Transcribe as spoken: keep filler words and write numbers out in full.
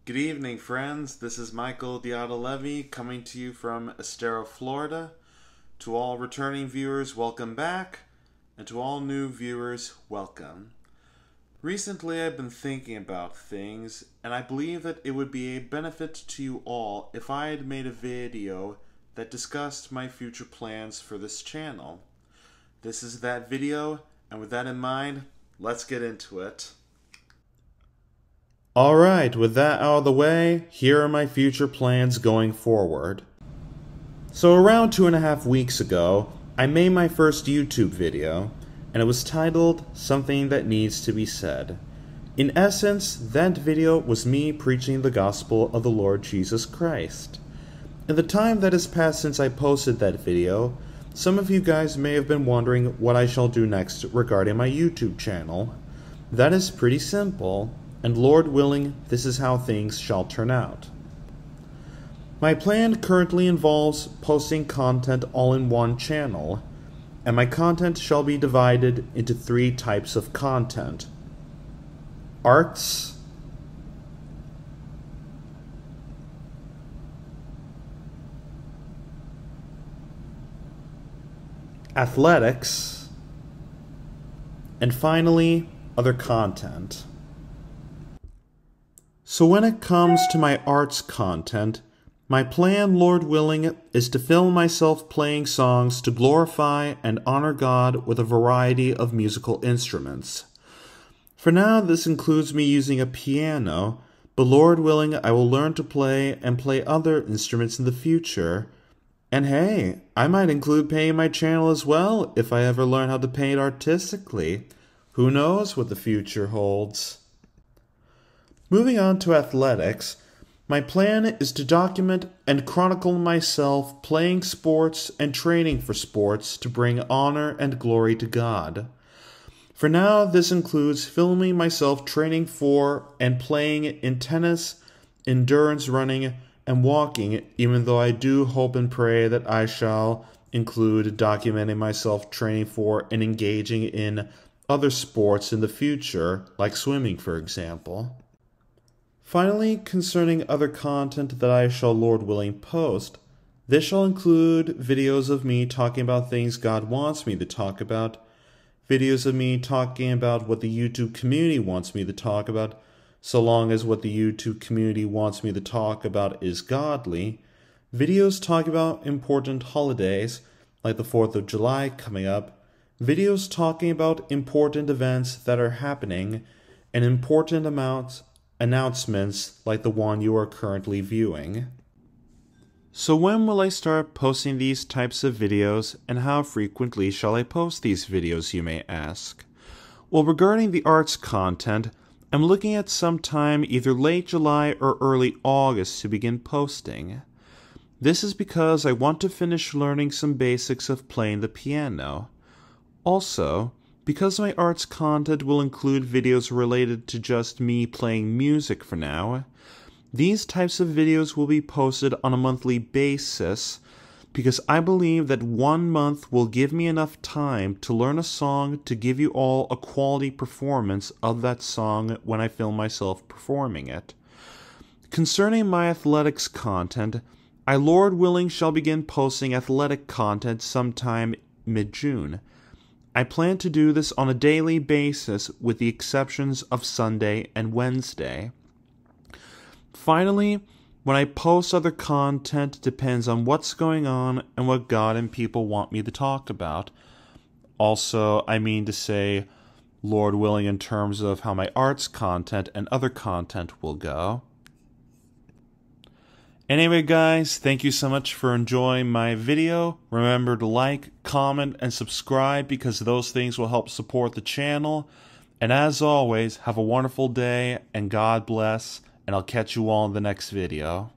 Good evening, friends. This is Michael Deotta-Levy coming to you from Estero, Florida. To all returning viewers, welcome back. And to all new viewers, welcome. Recently, I've been thinking about things, and I believe that it would be a benefit to you all if I had made a video that discussed my future plans for this channel. This is that video, and with that in mind, let's get into it. Alright, with that out of the way, here are my future plans going forward. So around two and a half weeks ago, I made my first YouTube video, and it was titled Something That Needs to Be Said. In essence, that video was me preaching the gospel of the Lord Jesus Christ. In the time that has passed since I posted that video, some of you guys may have been wondering what I shall do next regarding my YouTube channel. That is pretty simple. And Lord willing, this is how things shall turn out. My plan currently involves posting content all in one channel, and my content shall be divided into three types of content. Arts, athletics, and finally, other content. So when it comes to my arts content, my plan, Lord willing, is to film myself playing songs to glorify and honor God with a variety of musical instruments. For now, this includes me using a piano, but Lord willing, I will learn to play and play other instruments in the future. And hey, I might include painting my channel as well if I ever learn how to paint artistically. Who knows what the future holds? Moving on to athletics, my plan is to document and chronicle myself playing sports and training for sports to bring honor and glory to God. For now, this includes filming myself training for and playing in tennis, endurance running, and walking, even though I do hope and pray that I shall include documenting myself training for and engaging in other sports in the future, like swimming, for example. Finally, concerning other content that I shall, Lord willing, post, this shall include videos of me talking about things God wants me to talk about, videos of me talking about what the YouTube community wants me to talk about, so long as what the YouTube community wants me to talk about is godly, videos talking about important holidays, like the fourth of July coming up, videos talking about important events that are happening, and important amounts announcements like the one you are currently viewing. So when will I start posting these types of videos, and how frequently shall I post these videos, you may ask? Well, regarding the arts content, I'm looking at sometime either late July or early August to begin posting. This is because I want to finish learning some basics of playing the piano. Also, because my arts content will include videos related to just me playing music for now, these types of videos will be posted on a monthly basis because I believe that one month will give me enough time to learn a song to give you all a quality performance of that song when I film myself performing it. Concerning my athletics content, I, Lord willing, shall begin posting athletic content sometime mid-June. I plan to do this on a daily basis with the exceptions of Sunday and Wednesday. Finally, when I post other content, it depends on what's going on and what God and people want me to talk about. Also, I mean to say, Lord willing, in terms of how my arts content and other content will go. Anyway, guys, thank you so much for enjoying my video. Remember to like, comment, and subscribe because those things will help support the channel. And as always, have a wonderful day, and God bless, and I'll catch you all in the next video.